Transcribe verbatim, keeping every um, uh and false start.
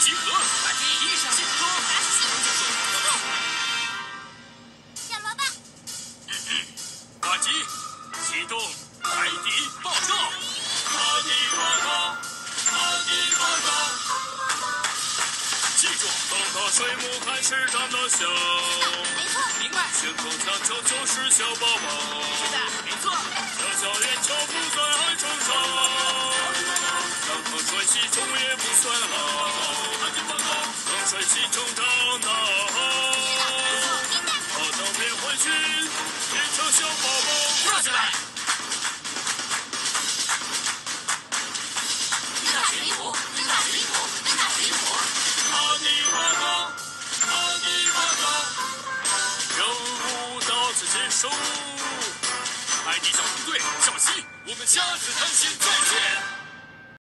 集合，把第一上进攻，打死龙教授。 小萝卜。 嗯嗯，挂机，启动海底报告。海底报告，海底报告。记住，走到水母开始长大小。 没错， 明白。旋风强球就是小宝宝。是的，没错。小小圆球不在海城上。让风水系统也不算老。风水系统长大后，好等变回去，变成小宝宝。坐下来。 扔大水母，扔大水母，扔大水母。 阿迪报告，阿迪报告。任务到此结束。海底小分队，小西，我们下次探险再见。